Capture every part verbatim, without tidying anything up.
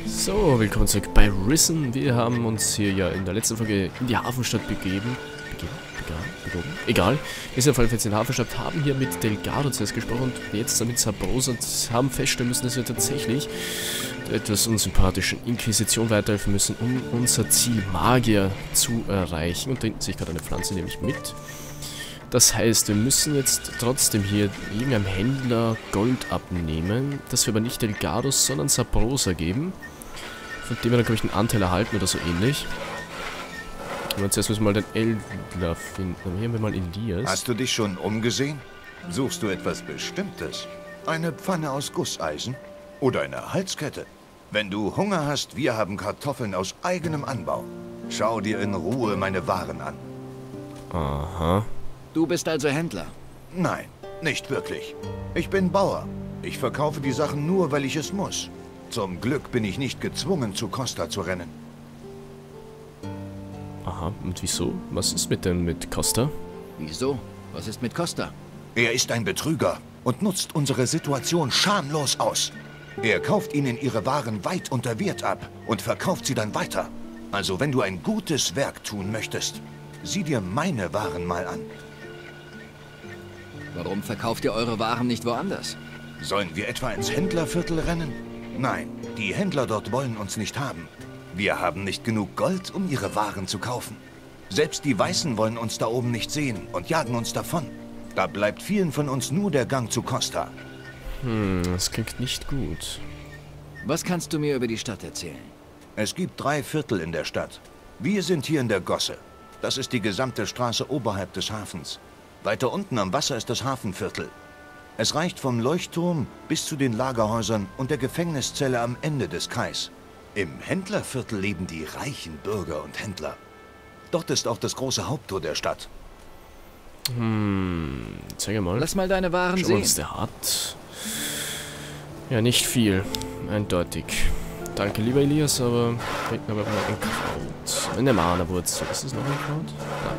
So, willkommen zurück bei Risen. Wir haben uns hier ja in der letzten Folge in die Hafenstadt begeben. Begeben? Begraben? Begoben? Egal. Wir sind auf jeden Fall jetzt in der Hafenstadt, haben hier mit Delgado zuerst gesprochen und jetzt mit Sabrosa und haben feststellen müssen, dass wir tatsächlich der etwas unsympathischen Inquisition weiterhelfen müssen, um unser Ziel Magier zu erreichen. Und da hinten sehe ich gerade eine Pflanze, nehme ich mit. Das heißt, wir müssen jetzt trotzdem hier irgendeinem Händler Gold abnehmen, das wir aber nicht Delgado, sondern Sabrosa geben. Von dem wir dann, glaube ich, einen Anteil erhalten oder so ähnlich. Und zuerst müssen wir mal den Elder finden. Hier haben wir mal Elias. Hast du dich schon umgesehen? Suchst du etwas Bestimmtes? Eine Pfanne aus Gusseisen? Oder eine Halskette? Wenn du Hunger hast, wir haben Kartoffeln aus eigenem Anbau. Schau dir in Ruhe meine Waren an. Aha. Du bist also Händler? Nein, nicht wirklich. Ich bin Bauer. Ich verkaufe die Sachen nur, weil ich es muss. Zum Glück bin ich nicht gezwungen, zu Costa zu rennen. Aha, und wieso? Was ist mit denn mit Costa? Wieso? Was ist mit Costa? Er ist ein Betrüger und nutzt unsere Situation schamlos aus. Er kauft ihnen ihre Waren weit unter Wert ab und verkauft sie dann weiter. Also wenn du ein gutes Werk tun möchtest, sieh dir meine Waren mal an. Warum verkauft ihr eure Waren nicht woanders? Sollen wir etwa ins Händlerviertel rennen? Nein, die Händler dort wollen uns nicht haben. Wir haben nicht genug Gold, um ihre Waren zu kaufen. Selbst die Weißen wollen uns da oben nicht sehen und jagen uns davon. Da bleibt vielen von uns nur der Gang zu Costa. Hm, das klingt nicht gut. Was kannst du mir über die Stadt erzählen? Es gibt drei Viertel in der Stadt. Wir sind hier in der Gosse. Das ist die gesamte Straße oberhalb des Hafens. Weiter unten am Wasser ist das Hafenviertel. Es reicht vom Leuchtturm bis zu den Lagerhäusern und der Gefängniszelle am Ende des Kais. Im Händlerviertel leben die reichen Bürger und Händler. Dort ist auch das große Haupttor der Stadt. Hm, zeig mal. Lass mal deine Waren Schau mal, sehen. was der hat. Ja, nicht viel. Eindeutig. Danke, lieber Elias, aber hinten aber mal ein Kraut. Eine Mana-Wurzel. Ist das noch ein Kraut?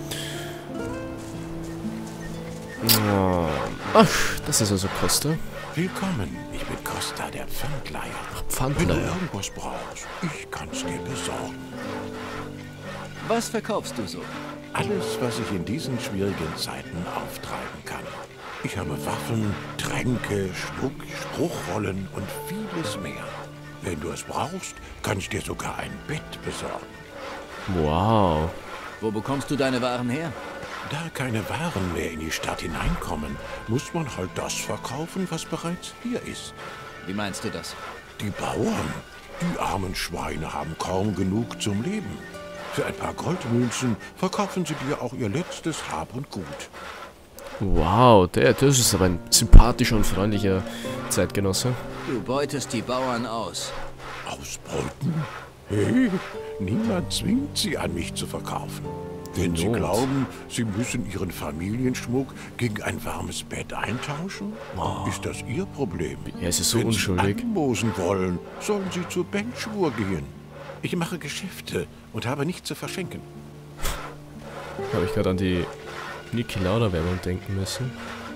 Ja. Oh. Ach, das ist also Costa. Willkommen, ich bin Costa, der Pfandleiher. Ach, Wenn du Pfandleiher. irgendwas brauchst, ich kann's dir besorgen. Was verkaufst du so? Alles, was ich in diesen schwierigen Zeiten auftreiben kann. Ich habe Waffen, Tränke, Schmuck, Spruchrollen und vieles mehr. Wenn du es brauchst, kann ich dir sogar ein Bett besorgen. Wow. Wo bekommst du deine Waren her? Da keine Waren mehr in die Stadt hineinkommen, muss man halt das verkaufen, was bereits hier ist. Wie meinst du das? Die Bauern, die armen Schweine haben kaum genug zum Leben. Für ein paar Goldmünzen verkaufen sie dir auch ihr letztes Hab und Gut. Wow, der, das ist aber ein sympathischer und freundlicher Zeitgenosse. Du beutest die Bauern aus. Ausbeuten? Hey, niemand zwingt sie an mich zu verkaufen. Wenn sie Not. glauben, sie müssen ihren Familienschmuck gegen ein warmes Bett eintauschen, ist das ihr Problem. Er ist ja so Wenn unschuldig. sie anmosen wollen, sollen sie zur Benchur gehen. Ich mache Geschäfte und habe nichts zu verschenken. Habe ich gerade an die Niki Lauda-Werbung denken müssen.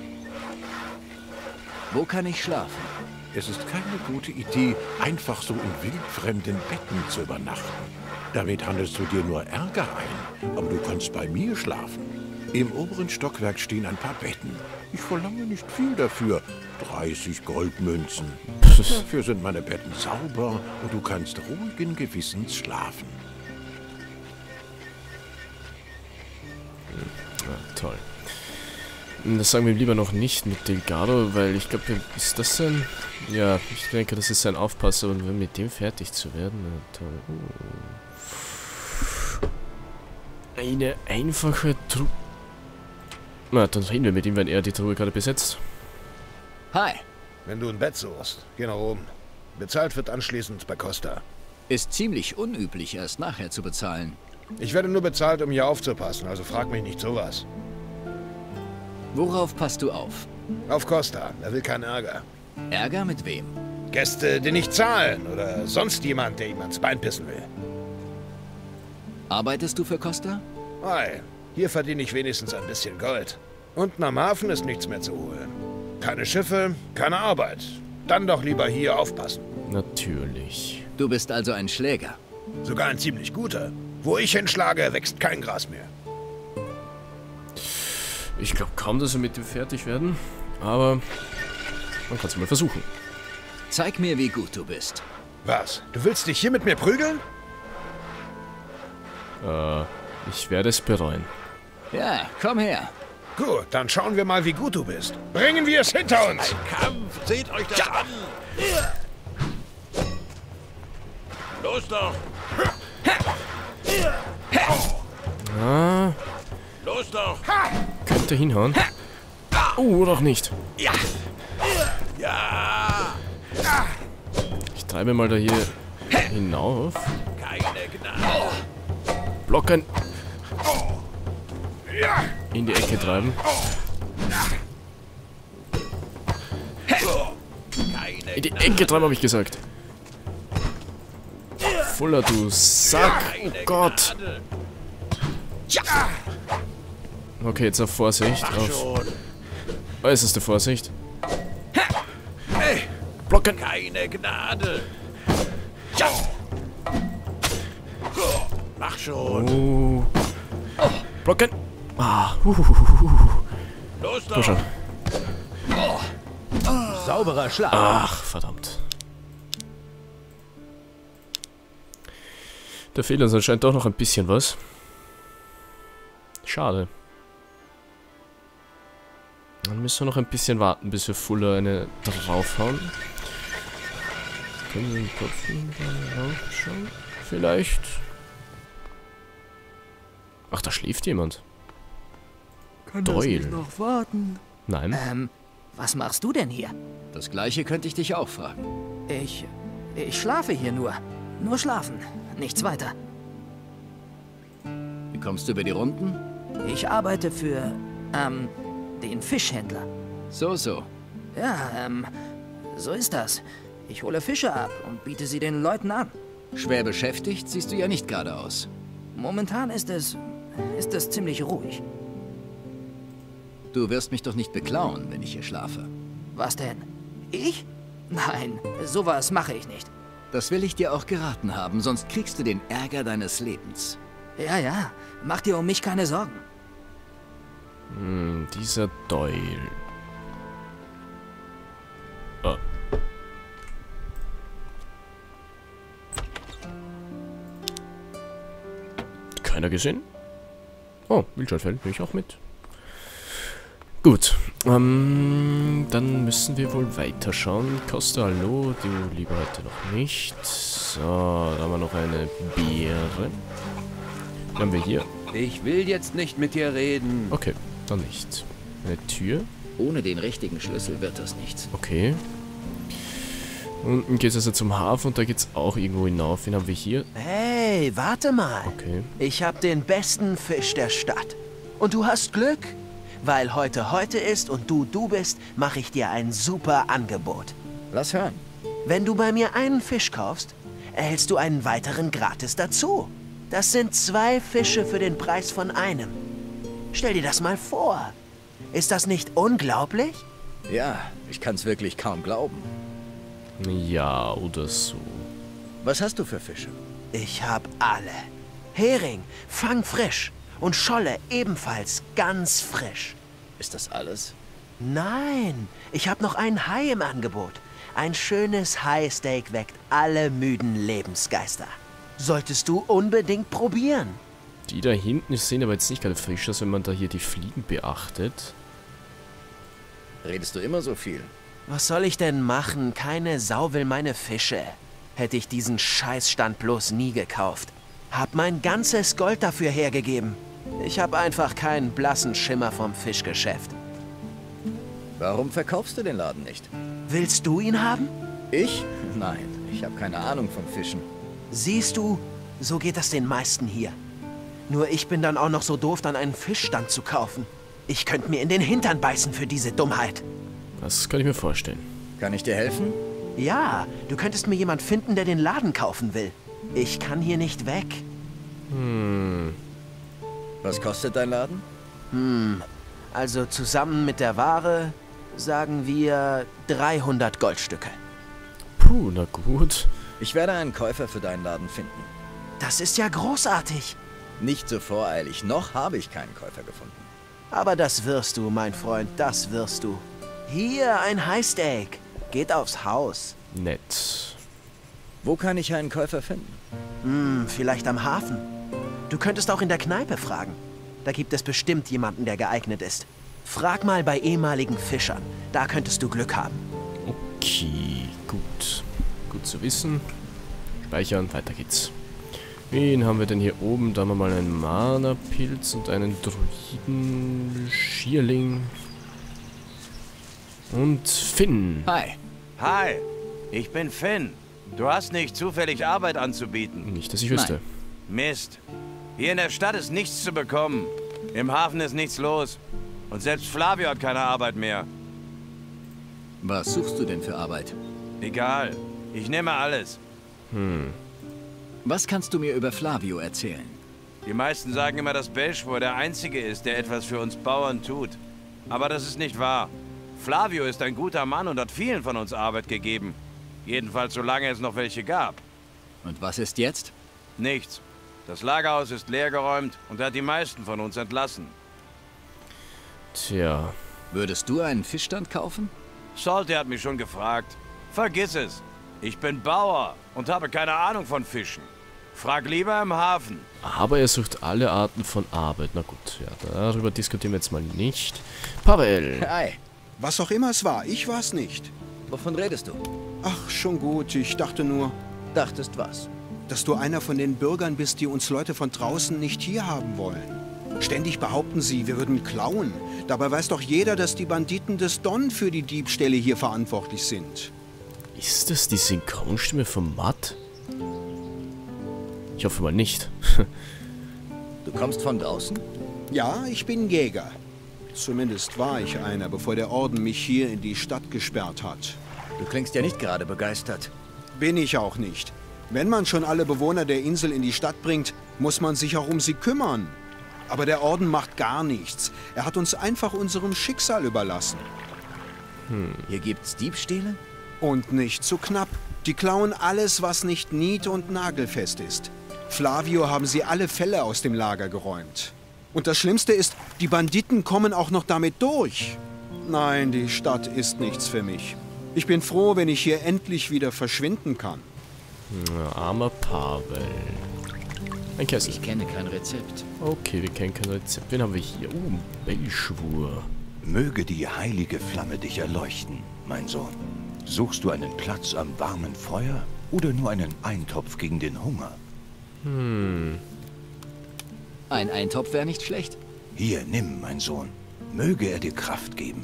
Wo kann ich schlafen? Es ist keine gute Idee, einfach so in wildfremden Betten zu übernachten. Damit handelst du dir nur Ärger ein, aber du kannst bei mir schlafen. Im oberen Stockwerk stehen ein paar Betten. Ich verlange nicht viel dafür, dreißig Goldmünzen. Dafür sind meine Betten sauber und du kannst ruhigen Gewissens schlafen. Ja, toll. Das sagen wir lieber noch nicht mit Delgado, weil ich glaube, ist das sein... Ja, ich denke, das ist sein Aufpasser und wenn mit dem fertig zu werden... Na, toll. Oh. Eine einfache Truhe... Na, dann reden wir mit ihm, wenn er die Truhe gerade besetzt. Hi. Wenn du ein Bett suchst, geh nach oben. Bezahlt wird anschließend bei Costa. Ist ziemlich unüblich, erst nachher zu bezahlen. Ich werde nur bezahlt, um hier aufzupassen, also frag mich nicht sowas. Worauf passt du auf? Auf Costa, er will keinen Ärger. Ärger mit wem? Gäste, die nicht zahlen oder sonst jemand, der ihm ans Bein pissen will. Arbeitest du für Costa? Hi, hier verdiene ich wenigstens ein bisschen Gold. Unten am Hafen ist nichts mehr zu holen. Keine Schiffe, keine Arbeit. Dann doch lieber hier aufpassen. Natürlich. Du bist also ein Schläger. Sogar ein ziemlich guter. Wo ich hinschlage, wächst kein Gras mehr. Ich glaube kaum, dass wir mit dem fertig werden. Aber man kann es mal versuchen. Zeig mir, wie gut du bist. Was? Du willst dich hier mit mir prügeln? Äh, ich werde es bereuen. Ja, komm her. Gut, dann schauen wir mal, wie gut du bist. Bringen wir es hinter uns! Kampf, seht euch das an! Los doch! Ah, Los doch! könnte hinhauen. Oh, doch nicht. Ja! Ja! Ich treibe mal da hier hinauf. Keine Gnade! Blocken. In die Ecke treiben. Keine In die Ecke treiben, habe ich gesagt. Fuller, du Sack. Oh Gott. Okay, jetzt auf Vorsicht. Mach Auf schon! äußerste Vorsicht. Hey, Blocken. keine Gnade! Ja! Mach schon! Oh. Blocken. Ah. Huhuhuhu. Los Komm doch! schon. Sauberer Schlag. Ach, verdammt. Da fehlt uns anscheinend doch noch ein bisschen was. Schade. Dann müssen wir noch ein bisschen warten, bis wir Fuller eine draufhauen. Können wir den Kopf schauen? Vielleicht. Ach, da schläft jemand. Kann Doyle. das nicht noch warten? Nein. Ähm, was machst du denn hier? Das gleiche könnte ich dich auch fragen. Ich. Ich schlafe hier nur. Nur schlafen. Nichts weiter. Wie kommst du über die Runden? Ich arbeite für. Ähm, den Fischhändler. So, so. Ja, ähm, so ist das. Ich hole Fische ab und biete sie den Leuten an. Schwer beschäftigt siehst du ja nicht gerade aus. Momentan ist es. ist es ziemlich ruhig. Du wirst mich doch nicht beklauen, wenn ich hier schlafe. Was denn? Ich? Nein, sowas mache ich nicht. Das will ich dir auch geraten haben, sonst kriegst du den Ärger deines Lebens. Ja, ja, mach dir um mich keine Sorgen. Hm, dieser Doyle. Oh. Keiner gesehen? Oh, Wildschwein nehme ich auch mit. Gut, ähm, dann müssen wir wohl weiterschauen. Costa, hallo, du lieber heute noch nicht. So, da haben wir noch eine Beere. Was haben wir hier? Ich will jetzt nicht mit dir reden. Okay, dann nicht. Eine Tür. Ohne den richtigen Schlüssel wird das nichts. Okay. Unten geht es also zum Hafen und da geht es auch irgendwo hinauf. Wen haben wir hier? Hey, warte mal. Okay. Ich habe den besten Fisch der Stadt. Und du hast Glück. Weil heute heute ist und du du bist, mache ich dir ein super Angebot. Lass hören. Wenn du bei mir einen Fisch kaufst, erhältst du einen weiteren gratis dazu. Das sind zwei Fische für den Preis von einem. Stell dir das mal vor. Ist das nicht unglaublich? Ja, ich kann's wirklich kaum glauben. Ja, oder so. Was hast du für Fische? Ich hab alle. Hering, fangfrisch. Und Scholle ebenfalls ganz frisch. Ist das alles? Nein, ich habe noch einen Hai im Angebot. Ein schönes Hai-Steak weckt alle müden Lebensgeister. Solltest du unbedingt probieren. Die da hinten sehen aber jetzt nicht gerade frisch aus, wenn man da hier die Fliegen beachtet. Redest du immer so viel? Was soll ich denn machen? Keine Sau will meine Fische. Hätte ich diesen Scheißstand bloß nie gekauft. Hab mein ganzes Gold dafür hergegeben. Ich habe einfach keinen blassen Schimmer vom Fischgeschäft. Warum verkaufst du den Laden nicht? Willst du ihn haben? Ich? Nein, ich habe keine Ahnung vom Fischen. Siehst du, so geht das den meisten hier. Nur ich bin dann auch noch so doof, dann einen Fischstand zu kaufen. Ich könnte mir in den Hintern beißen für diese Dummheit. Das kann ich mir vorstellen. Kann ich dir helfen? Ja, du könntest mir jemand finden, der den Laden kaufen will. Ich kann hier nicht weg. Hm. Was kostet dein Laden? Hm, also zusammen mit der Ware sagen wir dreihundert Goldstücke. Puh, na gut. Ich werde einen Käufer für deinen Laden finden. Das ist ja großartig. Nicht so voreilig, noch habe ich keinen Käufer gefunden. Aber das wirst du, mein Freund, das wirst du. Hier, ein Highsteak. Geht aufs Haus. Nett. Wo kann ich einen Käufer finden? Hm, vielleicht am Hafen. Du könntest auch in der Kneipe fragen. Da gibt es bestimmt jemanden, der geeignet ist. Frag mal bei ehemaligen Fischern. Da könntest du Glück haben. Okay, gut. Gut zu wissen. Speichern, weiter geht's. Wen haben wir denn hier oben? Da haben wir mal einen Mana-Pilz und einen Druiden-Schierling. Und Finn. Hi. Hi, ich bin Finn. Du hast nicht zufällig Arbeit anzubieten. Nicht, dass ich wüsste. Nein. Mist. Hier in der Stadt ist nichts zu bekommen. Im Hafen ist nichts los. Und selbst Flavio hat keine Arbeit mehr. Was suchst du denn für Arbeit? Egal. Ich nehme alles. Hm. Was kannst du mir über Flavio erzählen? Die meisten sagen immer, dass Belschwur der Einzige ist, der etwas für uns Bauern tut. Aber das ist nicht wahr. Flavio ist ein guter Mann und hat vielen von uns Arbeit gegeben. Jedenfalls solange es noch welche gab. Und was ist jetzt? Nichts. Das Lagerhaus ist leergeräumt und er hat die meisten von uns entlassen. Tja. Würdest du einen Fischstand kaufen? Salty hat mich schon gefragt. Vergiss es. Ich bin Bauer und habe keine Ahnung von Fischen. Frag lieber im Hafen. Aber er sucht alle Arten von Arbeit. Na gut, ja, darüber diskutieren wir jetzt mal nicht. Pavel. Hi. Was auch immer es war, ich war es nicht. Wovon redest du? Ach, schon gut, ich dachte nur... Dachtest was? Dass du einer von den Bürgern bist, die uns Leute von draußen nicht hier haben wollen. Ständig behaupten sie, wir würden klauen. Dabei weiß doch jeder, dass die Banditen des Don für die Diebstähle hier verantwortlich sind. Ist das die Synchronstimme von Matt? Ich hoffe mal nicht. Du kommst von draußen? Ja, ich bin Jäger. Zumindest war ich einer, bevor der Orden mich hier in die Stadt gesperrt hat. Du klingst ja nicht gerade begeistert. Bin ich auch nicht. Wenn man schon alle Bewohner der Insel in die Stadt bringt, muss man sich auch um sie kümmern. Aber der Orden macht gar nichts. Er hat uns einfach unserem Schicksal überlassen. Hm. Hier gibt's Diebstähle? Und nicht zu knapp. Die klauen alles, was nicht nied- und nagelfest ist. Flavio haben sie alle Felle aus dem Lager geräumt. Und das Schlimmste ist, die Banditen kommen auch noch damit durch. Nein, die Stadt ist nichts für mich. Ich bin froh, wenn ich hier endlich wieder verschwinden kann. Na, armer Pavel. Ein Kessel. Ich kenne kein Rezept. Okay, wir kennen kein Rezept. Wen haben wir hier? Oh, Belschwur. Möge die heilige Flamme dich erleuchten, mein Sohn. Suchst du einen Platz am warmen Feuer oder nur einen Eintopf gegen den Hunger? Hm. Ein Eintopf wäre nicht schlecht. Hier, nimm, mein Sohn. Möge er dir Kraft geben.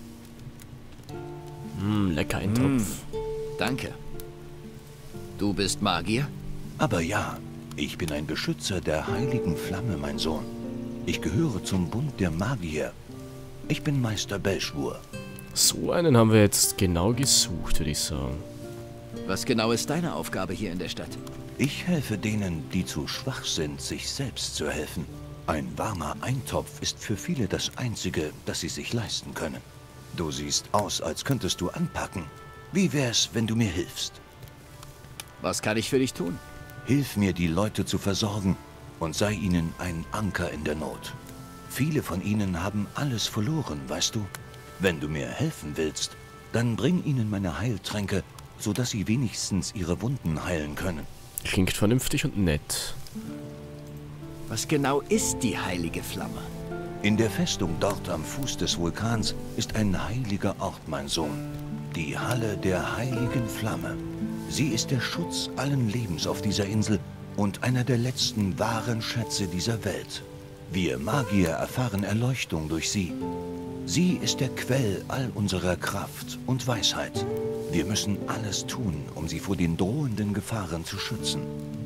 Hm, lecker Eintopf. Mm, danke. Du bist Magier? Aber ja, ich bin ein Beschützer der heiligen Flamme, mein Sohn. Ich gehöre zum Bund der Magier. Ich bin Meister Belschwur. So einen haben wir jetzt genau gesucht, würde ich sagen. Was genau ist deine Aufgabe hier in der Stadt? Ich helfe denen, die zu schwach sind, sich selbst zu helfen. Ein warmer Eintopf ist für viele das Einzige, das sie sich leisten können. Du siehst aus, als könntest du anpacken. Wie wär's, wenn du mir hilfst? Was kann ich für dich tun? Hilf mir, die Leute zu versorgen und sei ihnen ein Anker in der Not. Viele von ihnen haben alles verloren, weißt du? Wenn du mir helfen willst, dann bring ihnen meine Heiltränke, sodass sie wenigstens ihre Wunden heilen können. Klingt vernünftig und nett. Was genau ist die heilige Flamme? In der Festung dort am Fuß des Vulkans ist ein heiliger Ort, mein Sohn. Die Halle der heiligen Flamme. Sie ist der Schutz allen Lebens auf dieser Insel und einer der letzten wahren Schätze dieser Welt. Wir Magier erfahren Erleuchtung durch sie. Sie ist der Quell all unserer Kraft und Weisheit. Wir müssen alles tun, um sie vor den drohenden Gefahren zu schützen.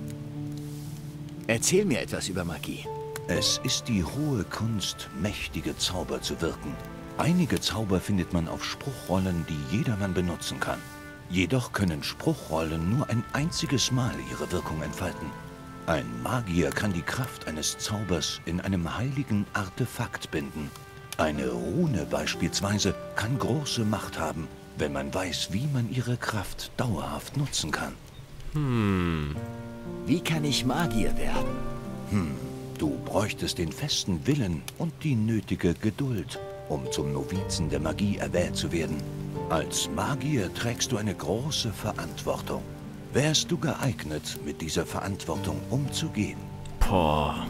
Erzähl mir etwas über Magie. Es ist die hohe Kunst, mächtige Zauber zu wirken. Einige Zauber findet man auf Spruchrollen, die jedermann benutzen kann. Jedoch können Spruchrollen nur ein einziges Mal ihre Wirkung entfalten. Ein Magier kann die Kraft eines Zaubers in einem heiligen Artefakt binden. Eine Rune beispielsweise kann große Macht haben, wenn man weiß, wie man ihre Kraft dauerhaft nutzen kann. Hm. Wie kann ich Magier werden? Hm, du bräuchtest den festen Willen und die nötige Geduld, um zum Novizen der Magie erwählt zu werden. Als Magier trägst du eine große Verantwortung. Wärst du geeignet, mit dieser Verantwortung umzugehen? Boah.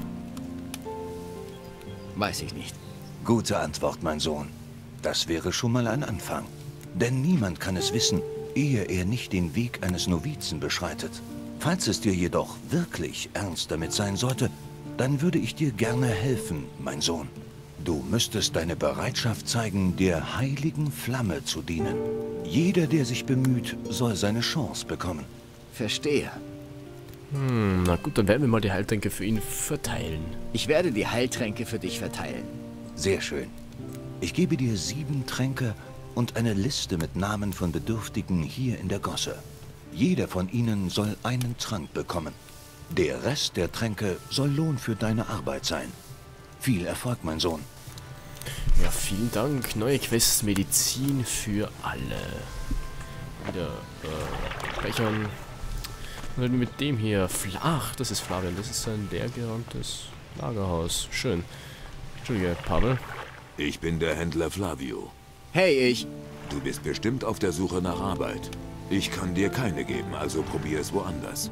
Weiß ich nicht. Gute Antwort, mein Sohn. Das wäre schon mal ein Anfang. Denn niemand kann es wissen, ehe er nicht den Weg eines Novizen beschreitet. Falls es dir jedoch wirklich ernst damit sein sollte, dann würde ich dir gerne helfen, mein Sohn. Du müsstest deine Bereitschaft zeigen, der heiligen Flamme zu dienen. Jeder, der sich bemüht, soll seine Chance bekommen. Verstehe. Hm, na gut, dann werden wir mal die Heiltränke für ihn verteilen. Ich werde die Heiltränke für dich verteilen. Sehr schön. Ich gebe dir sieben Tränke und eine Liste mit Namen von Bedürftigen hier in der Gosse. Jeder von ihnen soll einen Trank bekommen. Der Rest der Tränke soll Lohn für deine Arbeit sein. Viel Erfolg, mein Sohn. Ja, vielen Dank. Neue Quest, Medizin für alle. Wieder äh, speichern. Und mit dem hier. Ach, das ist Flavian. Das ist ein leergeräumtes Lagerhaus. Schön. Entschuldige, Pavel. Ich bin der Händler Flavio. Hey, ich... Du bist bestimmt auf der Suche nach Arbeit. Ich kann dir keine geben, also probier es woanders.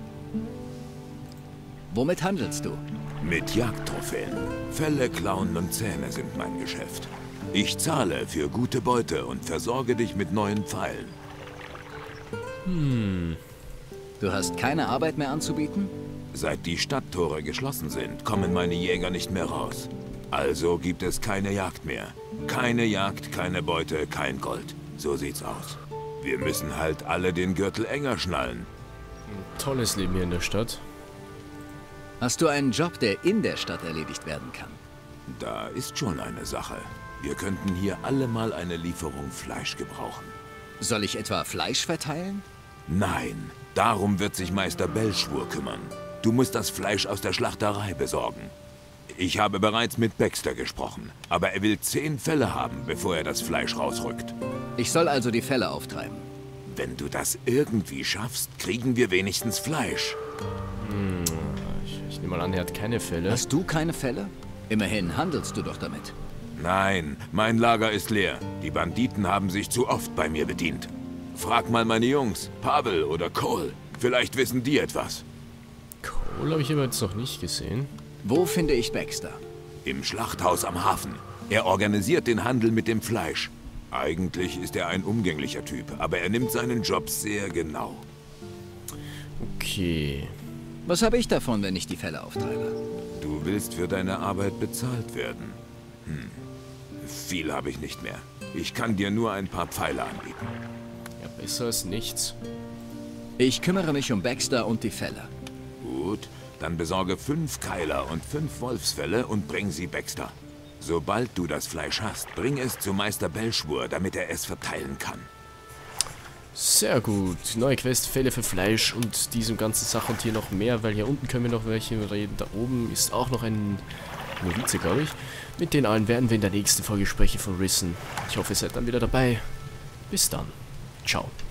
Womit handelst du? Mit Jagdtrophäen. Felle, Klauen und Zähne sind mein Geschäft. Ich zahle für gute Beute und versorge dich mit neuen Pfeilen. Hm. Du hast keine Arbeit mehr anzubieten? Seit die Stadttore geschlossen sind, kommen meine Jäger nicht mehr raus. Also gibt es keine Jagd mehr. Keine Jagd, keine Beute, kein Gold. So sieht's aus. Wir müssen halt alle den Gürtel enger schnallen. Ein tolles Leben hier in der Stadt. Hast du einen Job, der in der Stadt erledigt werden kann? Da ist schon eine Sache. Wir könnten hier alle mal eine Lieferung Fleisch gebrauchen. Soll ich etwa Fleisch verteilen? Nein, darum wird sich Meister Belschwur kümmern. Du musst das Fleisch aus der Schlachterei besorgen. Ich habe bereits mit Baxter gesprochen, aber er will zehn Felle haben, bevor er das Fleisch rausrückt. Ich soll also die Felle auftreiben. Wenn du das irgendwie schaffst, kriegen wir wenigstens Fleisch. Hm, ich, ich nehme mal an, er hat keine Felle. Hast du keine Felle? Immerhin handelst du doch damit. Nein, mein Lager ist leer. Die Banditen haben sich zu oft bei mir bedient. Frag mal meine Jungs, Pavel oder Cole. Vielleicht wissen die etwas. Cole habe ich aber jetzt noch nicht gesehen. Wo finde ich Baxter? Im Schlachthaus am Hafen. Er organisiert den Handel mit dem Fleisch. Eigentlich ist er ein umgänglicher Typ, aber er nimmt seinen Job sehr genau. Okay. Was habe ich davon, wenn ich die Felle auftreibe? Du willst für deine Arbeit bezahlt werden. Hm. Viel habe ich nicht mehr. Ich kann dir nur ein paar Pfeile anbieten. Ja, besser als nichts. Ich kümmere mich um Baxter und die Felle. Gut, dann besorge fünf Keiler und fünf Wolfsfelle und bring sie Baxter. Sobald du das Fleisch hast, bring es zu Meister Belschwur, damit er es verteilen kann. Sehr gut. Neue Quest, Fälle für Fleisch und diese ganze Sache und hier noch mehr, weil hier unten können wir noch welche reden. Da oben ist auch noch ein Novize, glaube ich. Mit den allen werden wir in der nächsten Folge sprechen von Risen. Ich hoffe, ihr seid dann wieder dabei. Bis dann. Ciao.